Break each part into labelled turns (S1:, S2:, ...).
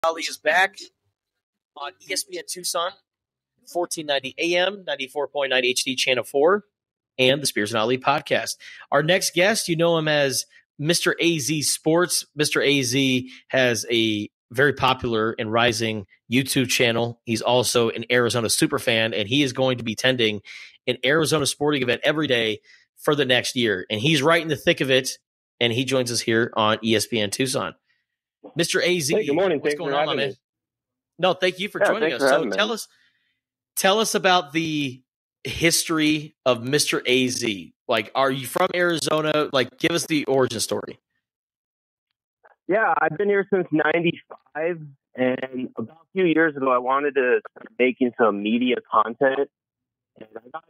S1: Ali is back on ESPN Tucson, 1490 AM, 94.9 HD, Channel 4, and the Spears and Ali podcast. Our next guest, you know him as MrAzSports. Mr. AZ has a very popular and rising YouTube channel. He's also an Arizona superfan, and he is going to be attending an Arizona sporting event every day for the next year. And he's right in the thick of it, and he joins us here on ESPN Tucson. Mr. AZ,
S2: hey, good morning.
S1: What's
S2: Thanks
S1: going
S2: for
S1: on, my
S2: having
S1: man?
S2: me.
S1: No, thank you for joining us. So tell us about the history of Mr. AZ. Like, are you from Arizona? Like, give us the origin story.
S2: Yeah, I've been here since '95, and about a few years ago, I wanted to start making some media content, and I got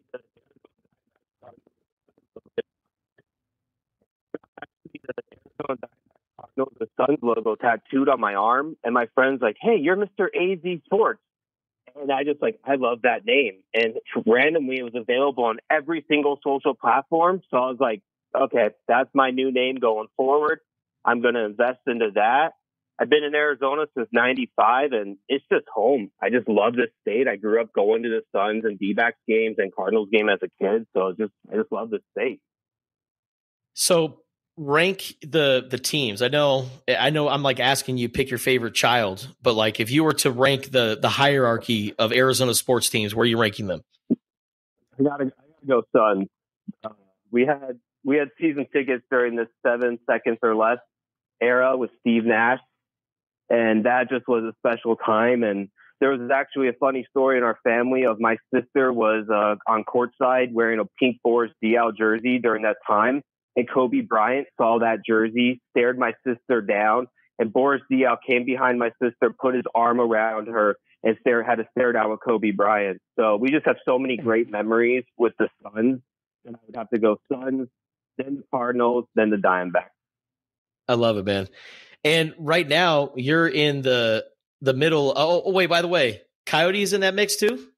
S2: the Suns logo tattooed on my arm, and my friend's like, "Hey, you're Mr. AZ Sports," and I love that name, and randomly it was available on every single social platform, so I was like, okay, that's my new name going forward. I'm going to invest into that. I've been in Arizona since '95, and it's just home. I just love this state. I grew up going to the Suns and D-backs games and Cardinals game as a kid, so I just love this state.
S1: So rank the teams. I know I'm like asking you pick your favorite child, but like if you were to rank the hierarchy of Arizona sports teams, where are you ranking them?
S2: I gotta go Suns. We had season tickets during the 7 seconds or less era with Steve Nash, and that just was a special time. And there was actually a funny story in our family of my sister was on courtside wearing a pink Boris Diaw jersey during that time, and Kobe Bryant saw that jersey, stared my sister down, and Boris Diaw came behind my sister, put his arm around her, and had to stare down with Kobe Bryant. So we just have so many great memories with the Suns, and I would have to go Suns, then the Cardinals, then the Diamondbacks.
S1: I love it, man. And right now you're in the middle. Oh, wait, by the way, Coyotes in that mix too?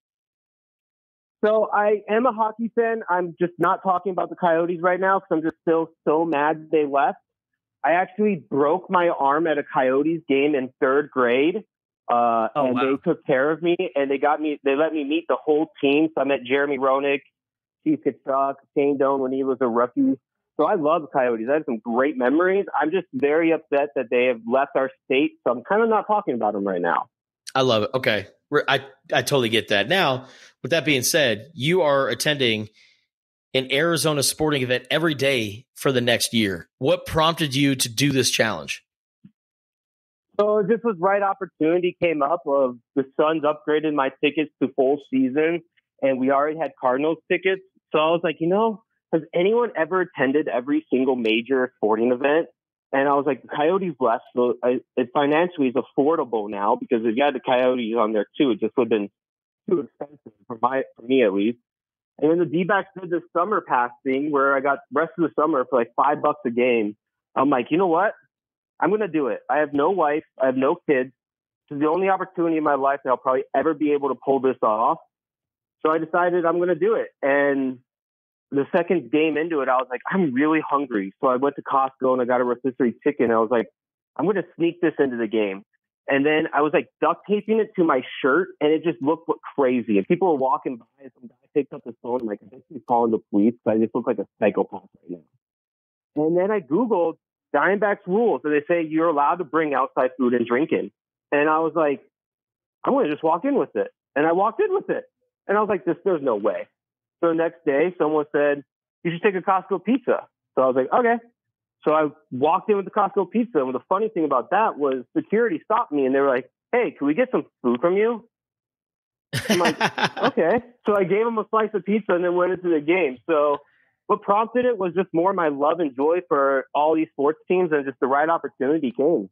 S2: So I am a hockey fan. I'm just not talking about the Coyotes right now because I'm just still so mad they left. I actually broke my arm at a Coyotes game in 3rd grade. They took care of me, and they let me meet the whole team. So I met Jeremy Roenick, Steve Tkachuk, Shane Doan when he was a rookie. So I love the Coyotes. I have some great memories. I'm just very upset that they have left our state. So I'm kind of not talking about them right now.
S1: I love it. Okay. I totally get that. Now, with that being said, you are attending an Arizona sporting event every day for the next year. What prompted you to do this challenge?
S2: So this was right opportunity came up of the Suns upgraded my tickets to full season, and we already had Cardinals tickets. So I was like, has anyone ever attended every single major sporting event? And I was like, the Coyotes left, so it financially is affordable now because if you had the Coyotes on there too, it just would have been too expensive for me at least. And then the D-backs did this summer pass thing where I got rest of the summer for like $5 a game. I'm like, you know what? I'm going to do it. I have no wife. I have no kids. This is the only opportunity in my life that I'll probably ever be able to pull this off. So I decided I'm going to do it. And the second game into it, I was like, I'm really hungry. So I went to Costco and I got a rotisserie chicken. I was like, I'm going to sneak this into the game. And then I was like duct taping it to my shirt, and it just looked crazy. And people were walking by, and some guy picked up his phone. I'm like, I think he's calling the police, but I just look like a psychopath right now. And then I Googled Diamondbacks rules, and they say you're allowed to bring outside food and drink in. And I was like, I'm going to just walk in with it. And I walked in with it. And I was like, there's no way. So the next day, someone said, you should take a Costco pizza. So I was like, okay. So I walked in with the Costco pizza. And the funny thing about that was security stopped me, and they were like, hey, can we get some food from you? I'm like, okay. So I gave them a slice of pizza and then went into the game. So what prompted it was just more my love and joy for all these sports teams, and just the right opportunity came.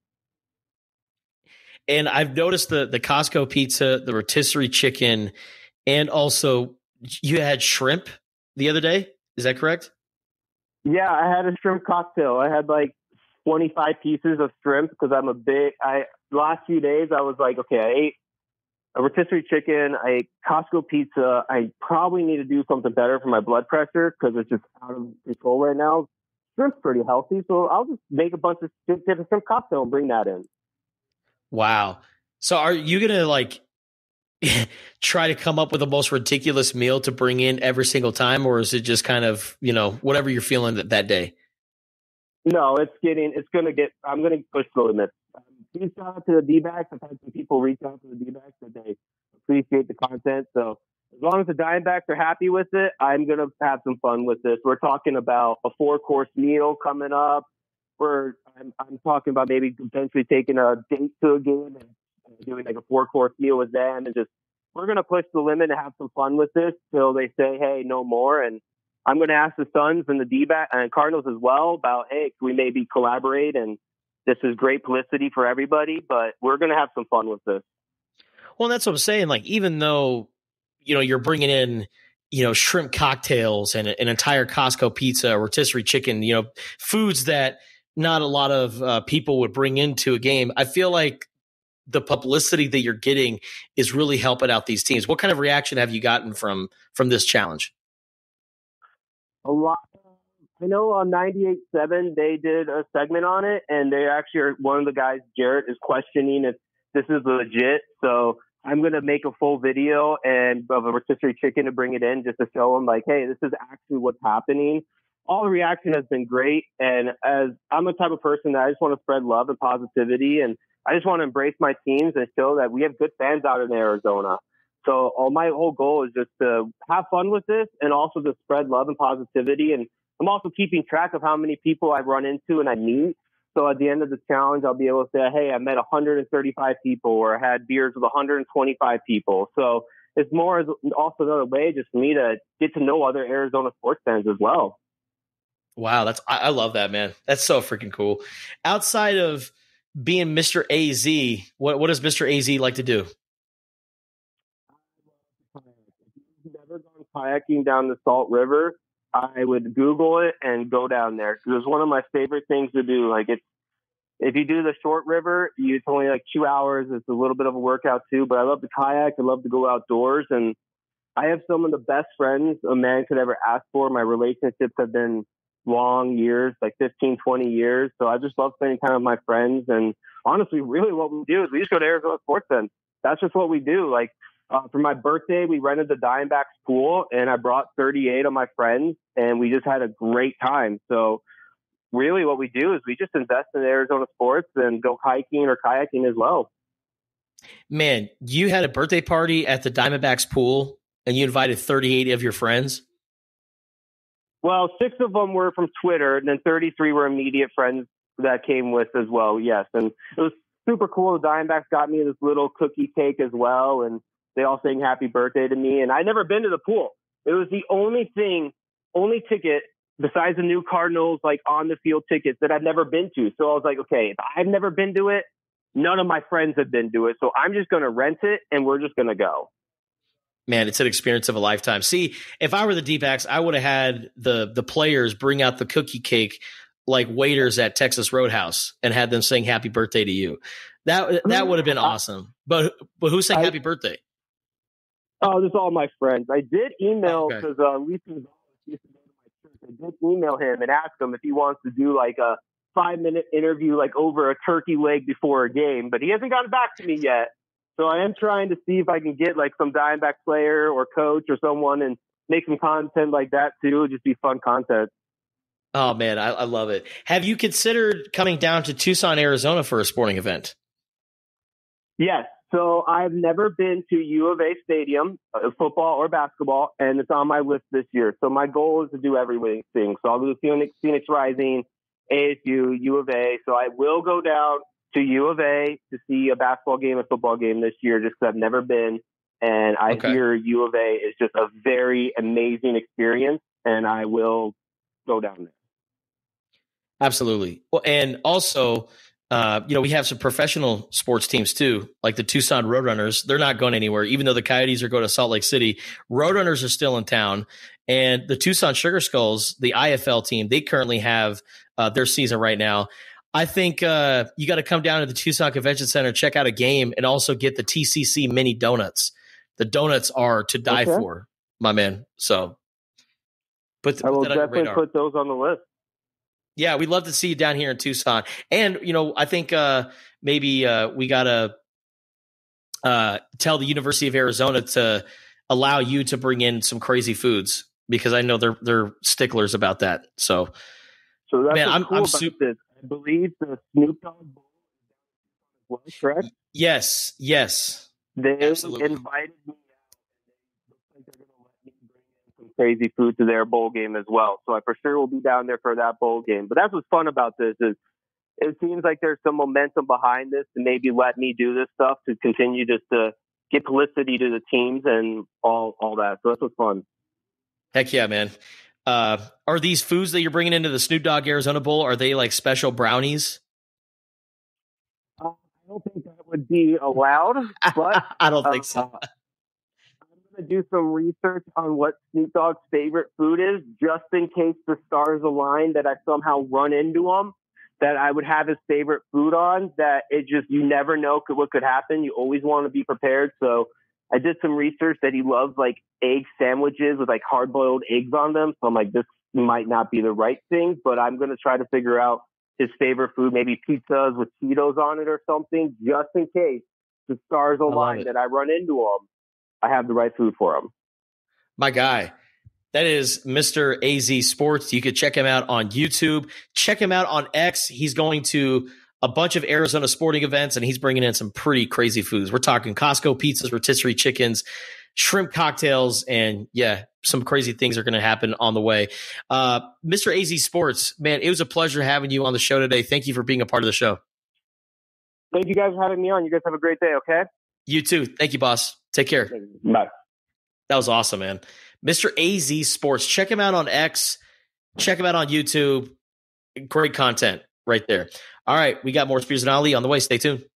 S1: And I've noticed the Costco pizza, the rotisserie chicken, and also you had shrimp the other day. Is that correct?
S2: Yeah, I had a shrimp cocktail. I had like 25 pieces of shrimp because the last few days I was like, okay, I ate a rotisserie chicken, I ate Costco pizza. I probably need to do something better for my blood pressure because it's just out of control right now. Shrimp's pretty healthy, so I'll just make a bunch of shrimp cocktail and bring that in.
S1: Wow. So are you going to like try to come up with the most ridiculous meal to bring in every single time? Or is it just kind of, whatever you're feeling that day?
S2: No, I'm going to push the limits. Please shout out to the D-backs. I've had some people reach out to the D-backs that they appreciate the content. So as long as the Diamondbacks are happy with it, I'm going to have some fun with this. We're talking about a 4-course meal coming up. I'm talking about maybe potentially taking a date to a game and doing like a 4-course meal with them, and just we're going to push the limit and have some fun with this till they say, hey, no more. And I'm going to ask the Suns and the D-back and Cardinals as well about, hey, can we maybe collaborate? And this is great publicity for everybody, but we're going to have some fun with this.
S1: Well, that's what I'm saying. Like, even though, you're bringing in, shrimp cocktails and an entire Costco pizza, rotisserie chicken, foods that not a lot of people would bring into a game. I feel like the publicity that you're getting is really helping out these teams. What kind of reaction have you gotten from this challenge?
S2: A lot. I know on 98.7 they did a segment on it, and they actually are, one of the guys, Jarrett, is questioning if this is legit. So I'm going to make a full video and of a rotisserie chicken to bring it in just to show them like, hey, this is actually what's happening. All the reaction has been great. And as I'm the type of person that I just want to spread love and positivity, and I just want to embrace my teams and show that we have good fans out in Arizona. So my whole goal is just to have fun with this and also to spread love and positivity. And I'm also keeping track of how many people I run into and I meet. So at the end of the challenge, I'll be able to say, hey, I met 135 people, or I had beers with 125 people. So it's more also another way just for me to get to know other Arizona sports fans as well.
S1: Wow, I love that, man. That's so freaking cool. Outside of being Mr. AZ, what does Mr. AZ like to do?
S2: If you've never gone kayaking down the Salt River, I would Google it and go down there, because it's one of my favorite things to do. Like, if you do the short river, it's only like 2 hours. It's a little bit of a workout too, but I love to kayak. I love to go outdoors, and I have some of the best friends a man could ever ask for. My relationships have been long years, like 15, 20 years. So I just love spending time with my friends. And honestly, really what we do is we just go to Arizona Sports Center. That's just what we do. Like, for my birthday, we rented the Diamondbacks pool, and I brought 38 of my friends, and we just had a great time. So really what we do is we just invest in Arizona sports and go hiking or kayaking as well.
S1: Man, you had a birthday party at the Diamondbacks pool and you invited 38 of your friends?
S2: Well, 6 of them were from Twitter, and then 33 were immediate friends that came with as well. Yes. And it was super cool. The Diamondbacks got me this little cookie cake as well, and they all sang happy birthday to me. And I'd never been to the pool. It was the only ticket besides the new Cardinals, like on the field tickets, that I've never been to. So I was like, okay, if I've never been to it, none of my friends have been to it. So I'm just going to rent it, and we're just going to go.
S1: Man, it's an experience of a lifetime. See, if I were the D-backs, I would have had the players bring out the cookie cake like waiters at Texas Roadhouse and had them sing happy birthday to you. That would have been awesome. But who sang happy birthday?
S2: Oh, this is all my friends. I did email, because Lisa used to go to my church. I did email him and ask him if he wants to do like a 5-minute interview, like over a turkey leg before a game, but he hasn't gotten back to me yet. So I am trying to see if I can get like some Diamondback player or coach or someone and make some content like that too. It'd just be fun content.
S1: Oh man, I love it. Have you considered coming down to Tucson, Arizona for a sporting event?
S2: Yes. So I've never been to U of A Stadium, football or basketball, and it's on my list this year. So my goal is to do everything. So I'll do Phoenix Rising, ASU, U of A. So I will go down to U of A to see a basketball game, a football game this year, just because I've never been. And I hear U of A is just a very amazing experience, and I will go down there.
S1: Absolutely. Well, and also, we have some professional sports teams too, like the Tucson Roadrunners. They're not going anywhere, even though the Coyotes are going to Salt Lake City. Roadrunners are still in town, and the Tucson Sugar Skulls, the IFL team, they currently have their season right now. I think you got to come down to the Tucson Convention Center, check out a game, and also get the TCC mini donuts. The donuts are to die for, my man. So,
S2: I will definitely put those on the list.
S1: Yeah, we'd love to see you down here in Tucson. And, I think maybe we got to tell the University of Arizona to allow you to bring in some crazy foods, because I know they're sticklers about that. So
S2: that's
S1: man,
S2: what's cool about this. I believe the Snoop Dogg Bowl is well, correct?
S1: Yes.
S2: They
S1: Absolutely
S2: invited me out, and looks like they're going to let me bring in some crazy food to their bowl game as well. So I for sure will be down there for that bowl game. But that's what's fun about this is it seems like there's some momentum behind this to maybe let me do this stuff to continue just to get publicity to the teams and all that. So that's what's fun.
S1: Heck yeah, man. Are these foods that you're bringing into the Snoop Dogg Arizona Bowl, are they like special brownies?
S2: I don't think that would be allowed, but
S1: I don't think so.
S2: I'm going to do some research on what Snoop Dogg's favorite food is, just in case the stars align that I somehow run into him, that I would have his favorite food on, that you never know what could happen. You always want to be prepared. So I did some research that he loves like egg sandwiches with like hard boiled eggs on them. So I'm like, this might not be the right thing, but I'm going to try to figure out his favorite food, maybe pizzas with Cheetos on it or something, just in case the stars align that I run into him. I have the right food for him.
S1: My guy. That is Mr. AZ Sports. You could check him out on YouTube. Check him out on X. He's going to a bunch of Arizona sporting events, and he's bringing in some pretty crazy foods. We're talking Costco pizzas, rotisserie chickens, shrimp cocktails, and yeah, some crazy things are going to happen on the way. Mr. AZ Sports, man, it was a pleasure having you on the show today. Thank you for being a part of the show.
S2: Thank you guys for having me on. You guys have a great day, okay?
S1: You too. Thank you, boss. Take care.
S2: Bye.
S1: That was awesome, man. Mr. AZ Sports. Check him out on X. Check him out on YouTube. Great content right there. All right, we got more Spears and Ali on the way. Stay tuned.